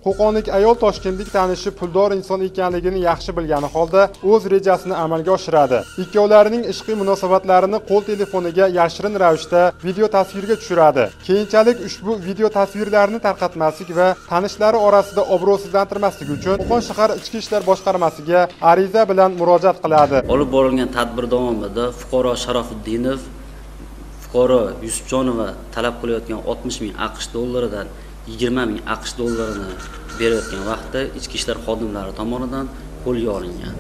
Qo'qonlik ayol toshkentlik tanishi puldor inson ekanligini yaxshi bilgani holda o'z rejasini amalga oshiradi. Ikkovlarining ishqiy munosabatlarini qo'l telefoniga yashirin ravishda video tasvirga tushiradi. Keyinchalik ushbu video tasvirlarni tarqatmaslik va tanishlari orasida obro'sizlantirmaslik uchun Qo'qon shahar Ichki ishlar boshqarmasiga ariza bilan murojaat qiladi. Olib borilgan tadbir davomida fuqaro Sharofiddinov fuqaro Yusufjonova talab qilayotgan 60 ming AQSh dollaridan 20 ming AQSh dollarini berayotgan vaqtda ichki ishlar xodimlari tomonidan qo'lga olingan.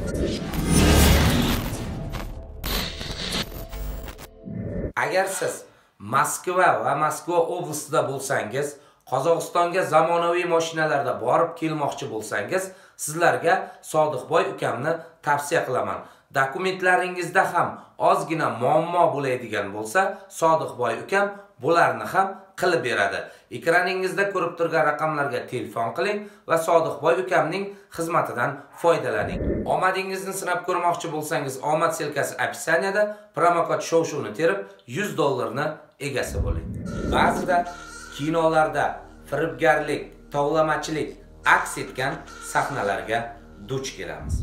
Agar siz Moskva va Moskva oblastida bo'lsangiz, Qozog'istonga zamonaviy mashinalarda borib kelmoqchi bo'lsangiz, sizlarga Sodiqboy ukamni tavsiya qilaman. Dokumentlaringizda ham ozgina muammo bo'ladigan bo'lsa, Sodiqboy ukam bularni ham qilib beradi. Ekraningizda ko'rib turgan raqamlarga telefon qiling va Sodiqboy ukamning xizmatidan foydalaning. Omadingizni sinab ko'rmoqchi bo'lsangiz, omad silkasi opisaniyada, promokod shov-shuvni terib 100 dollarni egasi bo'ling. Ba'zida kinolarda firibgarlik, tovlamachilik aks etgan sahnalarga duch kelamiz.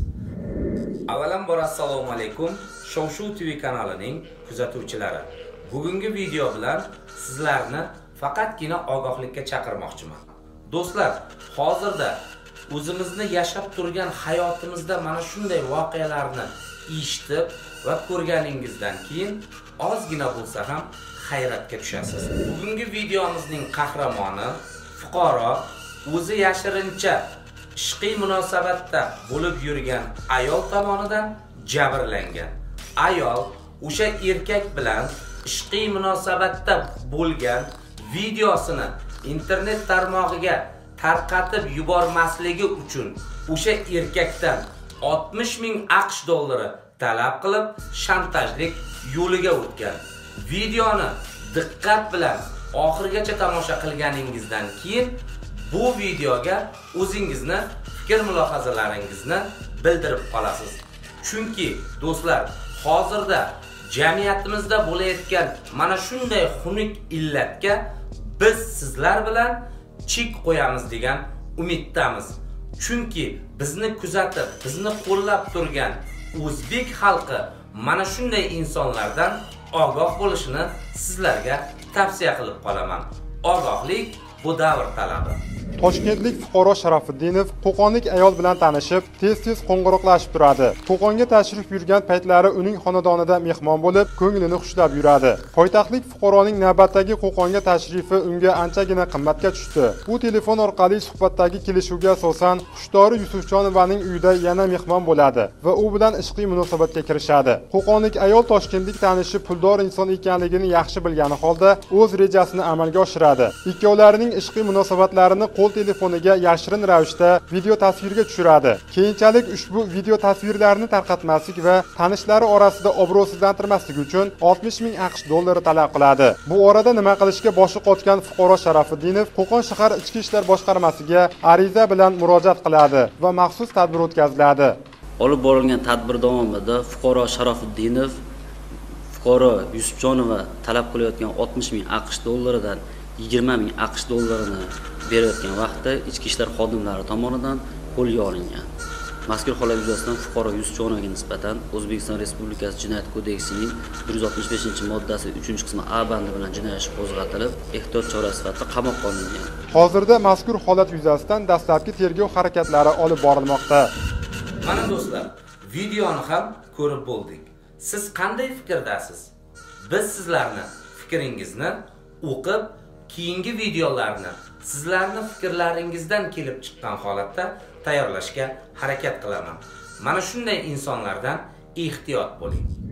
Avvalambor assalomu alaykum, Shov-shuv TV kanalining kuzatuvchilari. Bugungi video bilan sizlarni faqatgina ogohlikka chaqirmoqchiman. Do'stlar, hozirda o'zimizni yashab turgan hayotimizda mana shunday voqealarni eshitib va ko'rganingizdan keyin ozgina bo'lsa ham hayratga tushasiz. Bugungi videomizning qahramoni fuqaro o'zi yashirincha ishqiy munosabatda bo'lib yurgan ayol tomonidan jabrlangan. Ayol o'sha erkak bilan ishqiy munosabatda bo'lgan videosini internet tarmog'iga tarqatib yubormasligi uchun o'sha erkakdan 60 ming AQSh dollari talab qilib shantajlik yo'liga o'tgan. Videoni diqqat bilan oxirigacha tomosha qilganingizdan keyin bu videoga o'zingizni fikr-mulohazalaringizni bildirib qolasiz. Chunki do'stlar, hozirda jamiyatimizda bo'layotgan mana shunday xunuk illatga biz sizlar bilan chek qo'yamiz degan umiddamiz. Chunki bizni kuzatib, bizni qo'llab turgan o'zbek xalqi mana shunday insonlardan ogoh bo'lishini sizlarga tavsiya qilib qolaman. Ogohlik bu davr talabi. Toshkentlik fuqaro Sharofiddinov Qo'qonlik ayol bilan tanishib, tez-tez qo'ng'iroqlashib turadi. Qo'qonga tashrif buyurgan paytlari uning xonadonida mehmon bo'lib, ko'nglini xushlab yuradi. Poytaxtlik fuqaroning navbatdagi Qo'qonga tashrifi unga anchagina qimmatga tushdi. U telefon orqali suhbatdagi kelishuvga asosan Xushdori Yusufjonovaning uyida yana mehmon bo'ladi va u bilan ishqiy munosabatga kirishadi. Qo'qonlik ayol toshkentlik tanishi puldor inson ekanligini yaxshi bilgani holda o'z rejasini amalga oshiradi. Ikkovlarining ishqiy munosabatlarini qo'l telefoniga yashirin ravishda video tasvirga tushiradi. Keyinchalik ushbu video tasvirlarni tarqatmaslik va tanishlari orasida obro'sizlantirmaslik uchun 60 ming AQSh dollari talab qiladi. Bu orada nima qilishga boshi qotgan fuqaro Sharofiddinov Qo'qon shahar Ichki ishlar boshqarmasiga ariza bilan murojaat qiladi va maxsus tadbir o'tkaziladi. Olib borilgan tadbir davomida fuqaro Sharofiddinov fuqaro Yusufjonova talab qilayotgan 60 ming AQSh dollaridan 20 ming AQSh dollarini berayotgan vaqtda ichki ishlar xodimlari tomonidan qo'lga olingan. Mazkur holat yuzasidan fuqaro Yusufjonovga nisbatan O'zbekiston Respublikasi Jinoyat kodeksining 165-moddasi 3-qismi A bandi bilan jinoyat ishi qo'zg'atilib, ehtiyot chorasi sifatida qamoqqa olingan. Hozirda mazkur holat yuzasidan dastlabki tergov harakatlari olib borilmoqda. Mana do'stlar, videoni ham ko'rib bo'ldik. Siz qanday fikrdasiz? Biz sizlarni fikringizni o'qib, keyingi videolarni sizlarni fikrlaringizdan kelib chiqqan holatda tayyorlashga harakat qilaman. Mana shunday insonlardan ehtiyot bo'ling.